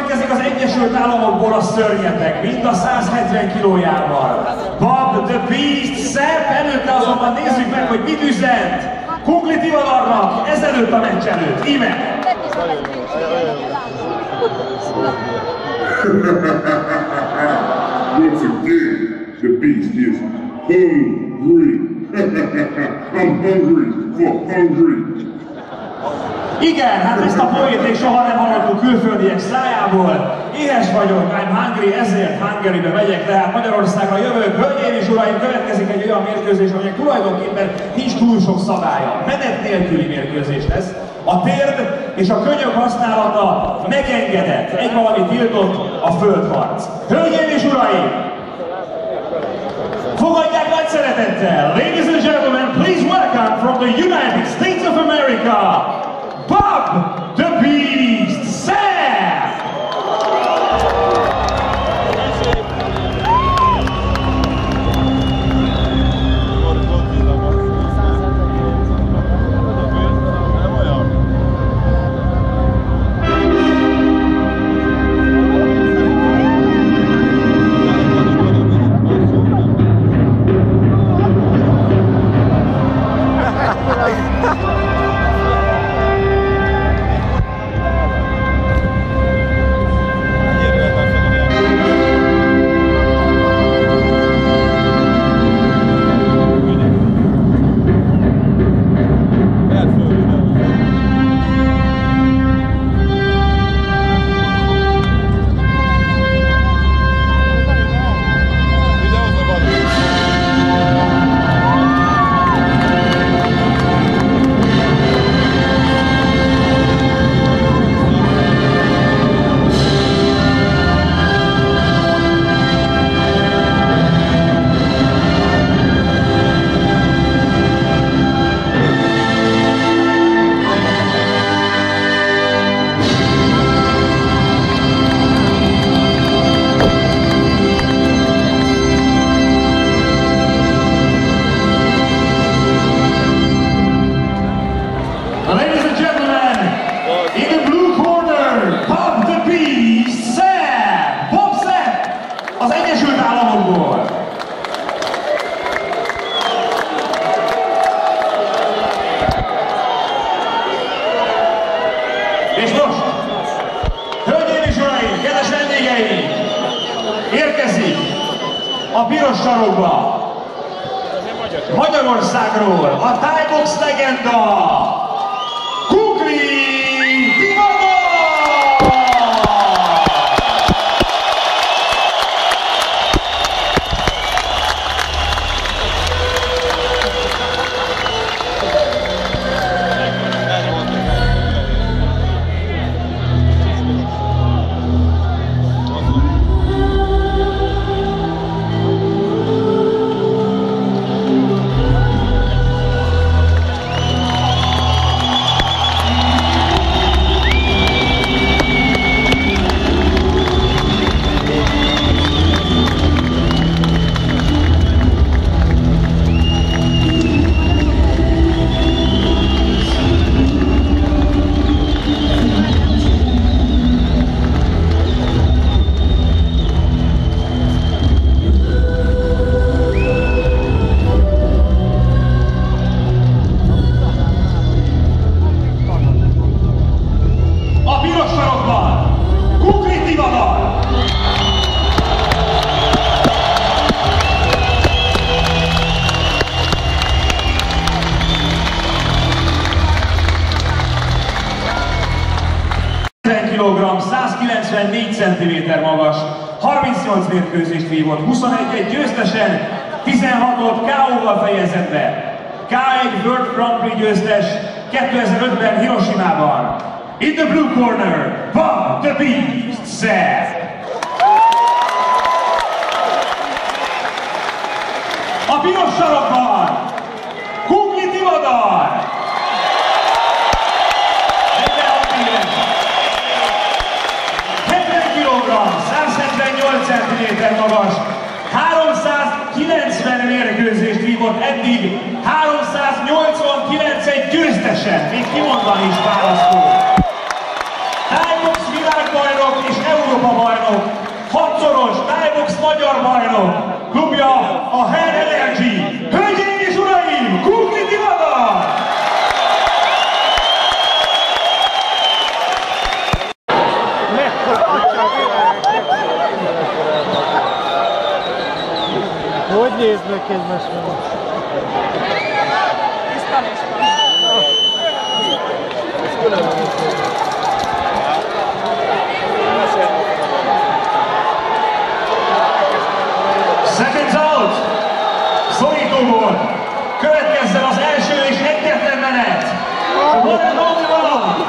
Következik az Egyesült Államokból a szörnyeteg, mind a 170 kilójával. Bob the Beast Sapp, előtte azonban nézzük meg, hogy mit üzent Kungli Tivadarnak ezelőtt a meccs előtt. Íme! Once again, the Beast is hungry. I'm hungry for hungry. Igen, hát ezt a poét még soha nem hallottuk külföldiek szájából. Éhes vagyok, I'm hungry, ezért Hungary-be megyek, tehát Magyarországra jövök. Hölgyeim és uraim, következik egy olyan mérkőzés, aminek tulajdonképpen nincs túl sok szabálya. Menet nélküli mérkőzés lesz. A térd és a könyök használata megengedett, egy valami tiltott, a földharc. Hölgyeim és uraim! Fogadják nagy szeretettel! Ladies and gentlemen, please welcome from the United States of America, Bob the Beast Sapp! És most, hölgyeim és uraim, kedves vendégeim, érkezik a piros sarokba Magyarországról a Thai box legenda, Kungli Tivadar! kg, 194 cm magas, 38 mérkőzést vívott, 21-et győztesen, 16-ot KO-val fejezett be. K1 World Grand Prix győztes 2005-ben Hiroshima-ban. In the blue corner, Bob the Beast Sapp. A piros sarokban, Kungli Tivadar. 70 kg, 178 cm magas, 390 mérkőzést vívott eddig, 389-et győztesen, még kimondani is választó. Thai box világbajnok és bajnok, 6-szoros Thai-box magyar bajnok, klubja a Hell Energy. Hölgyeim és uraim, Kukli Tivadar! Hogy néznek egymásra? Seconds out! Szorítóból következzen az első és egyetlen menet! A one and only one!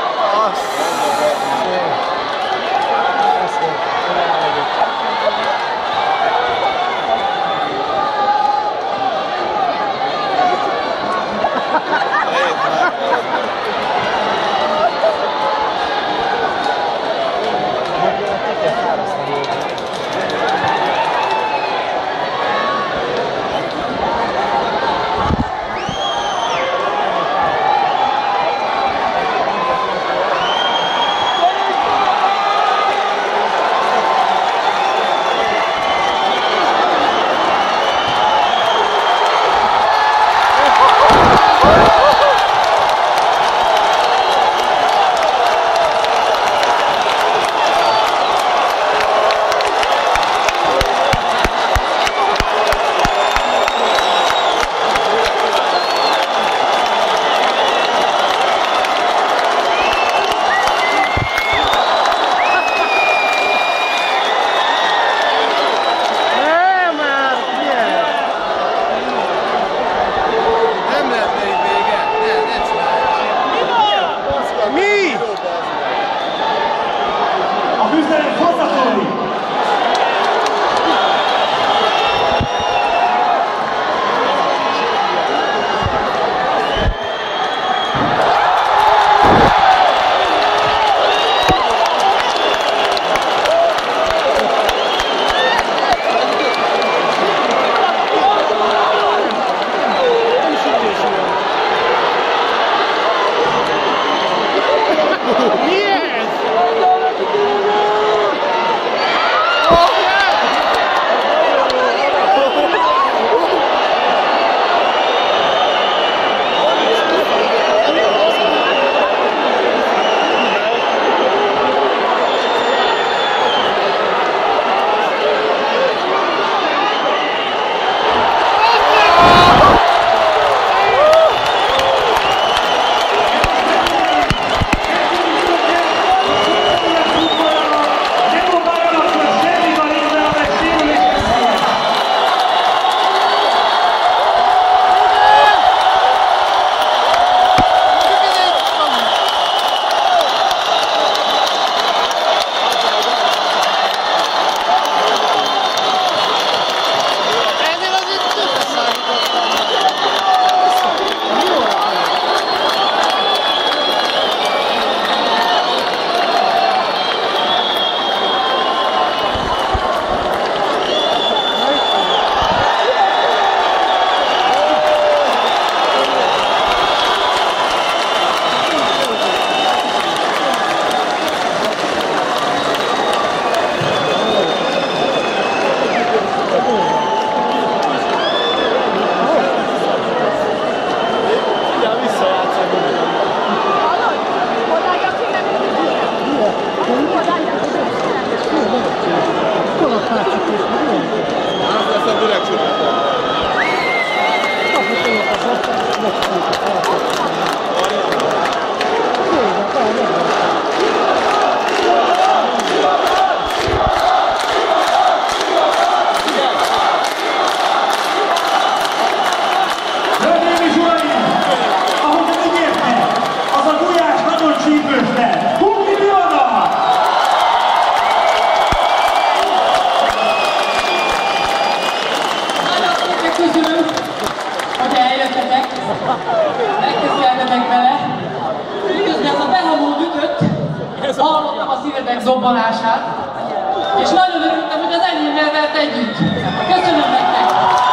Megköszönhetetek vele. Miközben ez a behamó ütött, hallottam a szívedek zobbanását, és nagyon örültem, hogy az enyémmel vett együtt. Köszönöm nektek!